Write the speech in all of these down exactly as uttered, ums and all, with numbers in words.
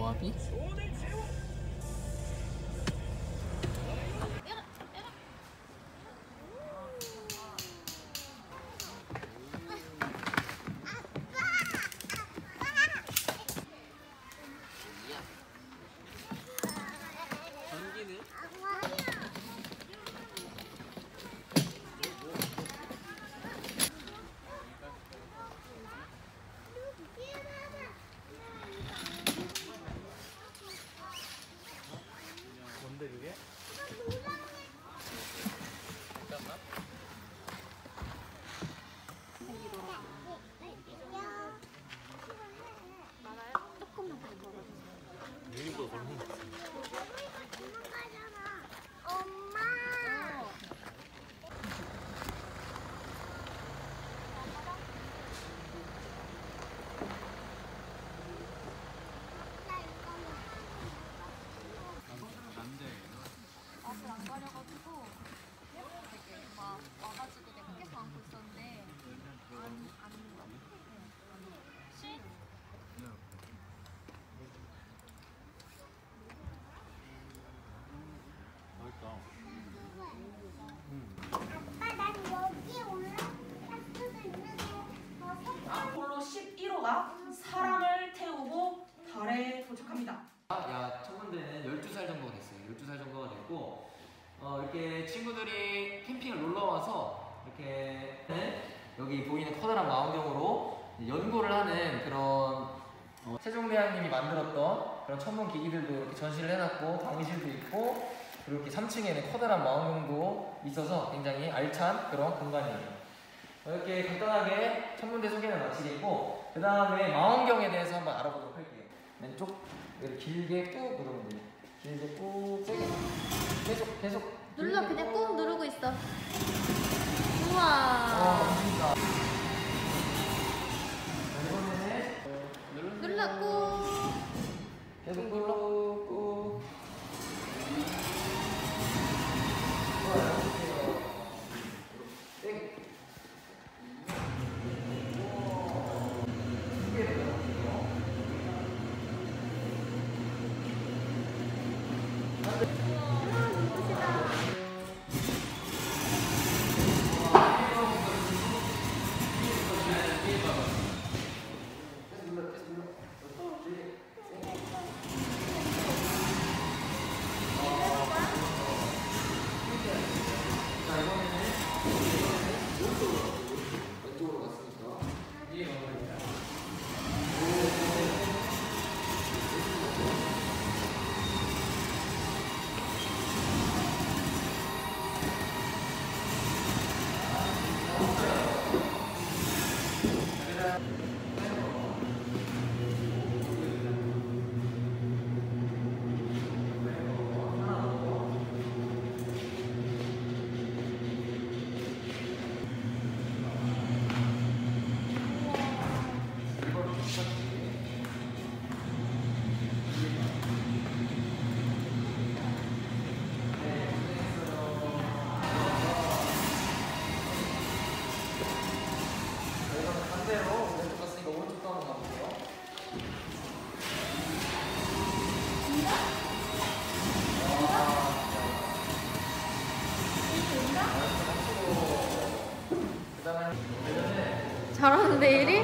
조합이? 전기는? 뭔데 그게? 잠깐만. 많아요? 조금만 더 먹어요. 유니보다 너무 엄마. 맛을 안 가려가지고 되게 막 와가지고 내가 계속 안고 있었는데 안, 안 먹어. 씨? 맛있다. 아빠, 난 여기 올라갈 수도 있는데 아폴로 십일 호가 사람을 태우고 달에 도착합니다. 야, 천문대는 열두 살 정도가 됐어요. 열두 살 정도가 됐고, 어, 이렇게 친구들이 캠핑을 놀러 와서 이렇게 여기 보이는 커다란 망원경으로 연구를 하는 그런 어, 세종대왕님이 만들었던 그런 천문 기기들도 이렇게 전시를 해놨고, 강의실도 있고, 그리고 이렇게 삼 층에는 커다란 망원경도 있어서 굉장히 알찬 그런 공간이에요. 이렇게 간단하게 천문대 소개는 마치겠고, 그 다음에 망원경에 대해서 한번 알아보도록 할게요. 왼쪽 이렇게 길게 꾹 누르면 돼요. 길게 꾹 세게 계속 계속 눌러. 그냥 꾹 누르고 있어. 우와. 어, 그러니까. 이번에는 눌러 꾹. 계속 눌러 꾹. 좋아요. 세게. 반대로 왼쪽 갔으니까 오른쪽도 한번 가볼게요. 잘하는데 일이?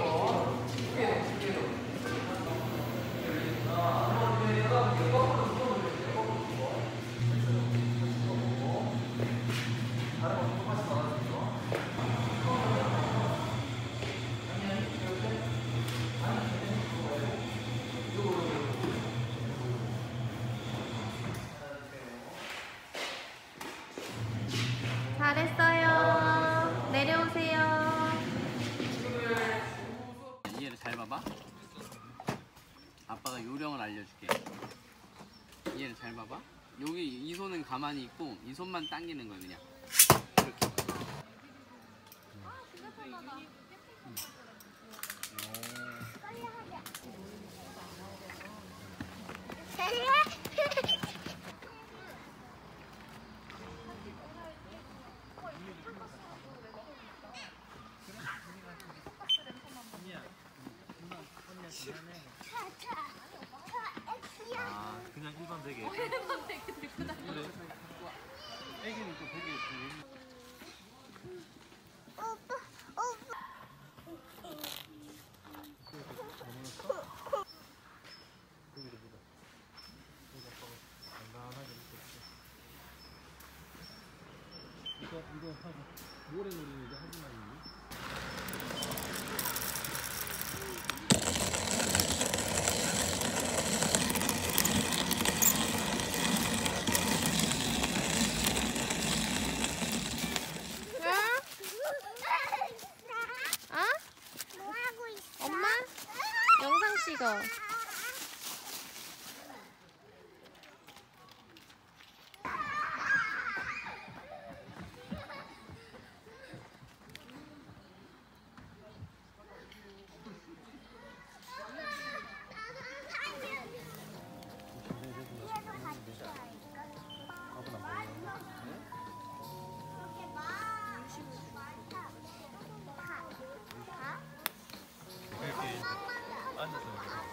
잘했어요. 내려오세요. 이해를 잘 봐봐. 아빠가 요령을 알려줄게. 이해를 잘 봐봐. 여기 이 손은 가만히 있고 이 손만 당기는 거야 그냥. 이렇게. 차, 차, 차, 엑스. 일반 베개. 일반 베개 들고 다녀. 그래. 애기는 또 베개 좀 오빠, 오빠. 여기도 보자. 여기 아빠가 간단하게 묶었지. 이거 이거 하자. 모래놀이는 이제 하지 말고. 어? 뭐 하고 있어? 엄마? 영상 찍어. 얘도 같이 할까? 밥은 안 먹어. 그렇게 막 많다. 가. 가? 이렇게 앉아서 먹어.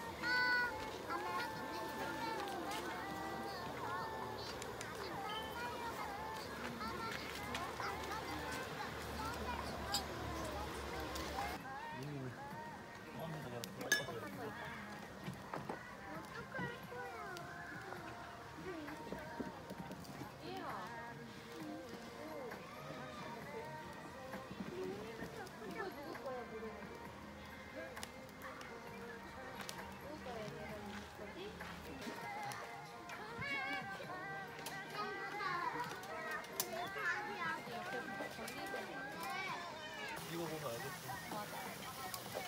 이거 보면 알겠지.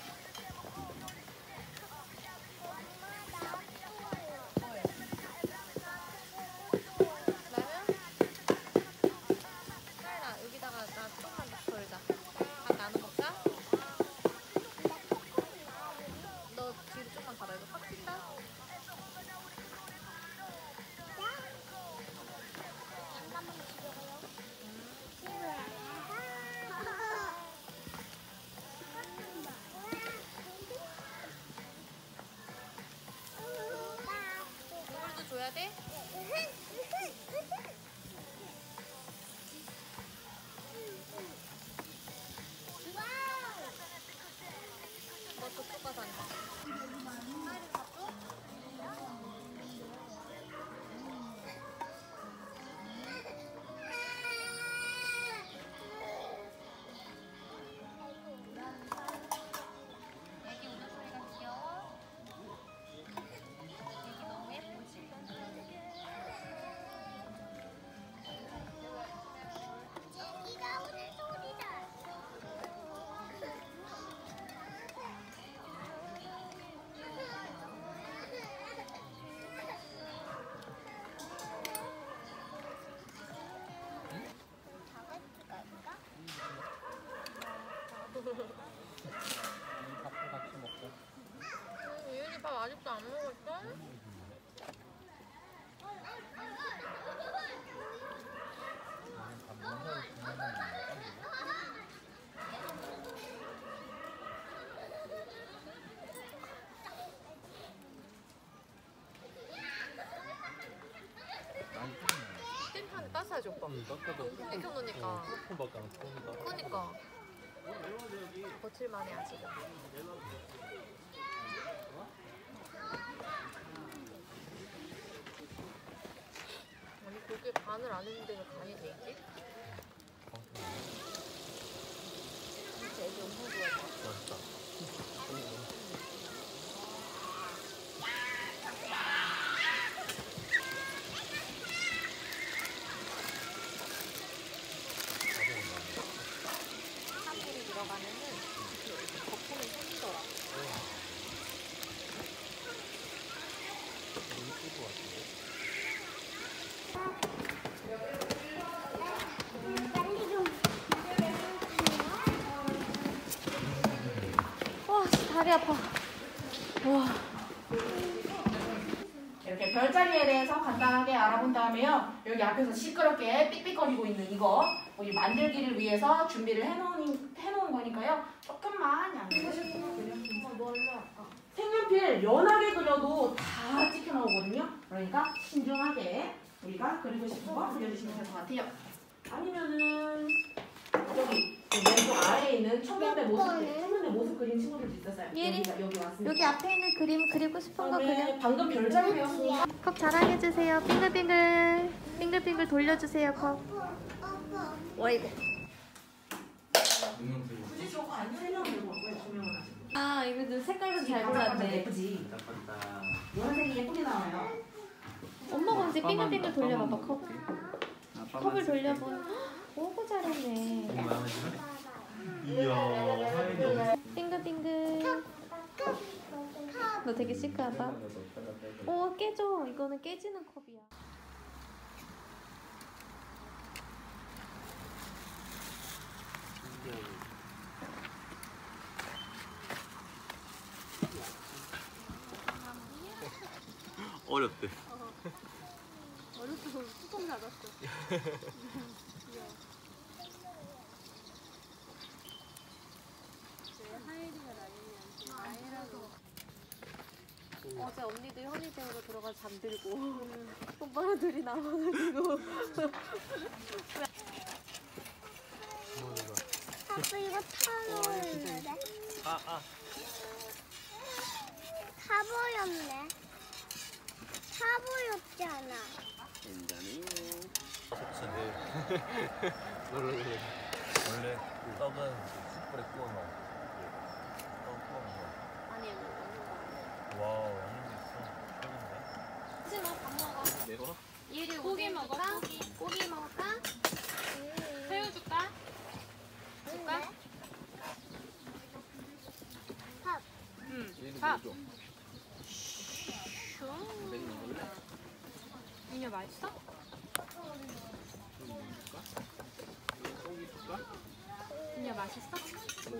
라면? 사연아 여기다가 나 조금만 더 덜자. 밥 나눠 먹자. 너 뒤로 좀만 가봐. 이거 확 튄다. 물도 줘야 돼? 너 저쪽 가서 앉아. 사연이 밥 줘? 애기 우는 소리가 귀여워? 애기 너무 예쁘지? 이가 오는 소리다. 밥도 같이 먹자. 유연이 밥 아직도 안 먹었어? 나는 밥 먹어야 되는 많이 끓이네. 땡판에 따스하지 오빠? 응, 닦아도 익혀놓으니까. 조금밖에 안 끓는다. 그니까 버틸만해 아직은. 아니 고기에 간을 안 했는데 왜 간이 돼 있지? 진짜 애기 엄청 좋아해. 맛있다. 사물이 들어가면은 그 거품이 생기더라. 너무 이쁠 것 같은데? 빨리 좀. 와 다리 아파. 와. 이렇게 별자리에 대해서 간단하게 알아본 다음에요. 여기 앞에서 시끄럽게 삑삑거리고 있는 이거 우리 만들기를 위해서 준비를 해놓은, 해놓은 거니까요. 조금만 양해해주세요. 색연필 연하게 그려도 다 찍혀 나오거든요. 그러니까 신중하게 우리가 그리고 싶은 거 그려주시면 될 것 같아요. 아니면은 여기 왼쪽 아래에 있는 청년의 모습, 청년의 모습 그린 친구들도 있었어요. 예리, 여기가 여기 왔습니다. 여기 앞에 있는 그림 그리고 싶은 거 그려. 그다음에 방금 별자리 배웠으니까 컵 자랑해주세요. 빙글빙글. 빙글빙글 돌려주세요, 컵. 와, 이거. 굳이 저거 안 세 명 들고 왔고요. 두 명은 아직. 아, 이거 색깔도 잘 반짝반짝 골랐네. 예쁘지? 노란색이 예쁘게 나와요. 엄마가 이제 빙글빙글 돌려봐봐, 컵. 아빠만 컵을 쓸게. 돌려본. 오고 잘했네. 이야, 빙글빙글. 너 되게 시크하다. 오, 깨져. 이거는 깨지는 컵이야. 어렵대. 어렸어, 뚜껑 닫았어. 어제 언니도 현이대으로 들어가서 잠들고 오빠랑 둘이 나와가지고 아빠 이거 타버렸는데. 아, 아. 타버렸네. 타버렸잖아. 괜찮아요. 원래 떡은 숯불에 구워 먹어. 떡 구워 먹어. 아니 먹는 거 와우, 양념도 있어. 최고인데? 하지마 밥 먹어. 매워? 얘를 고기 먹을까? 고기. 고기 먹을까? 새우 줄까? 줄까? 밥. 응. 밥. 이녀 맛있어? 이녀 맛있어?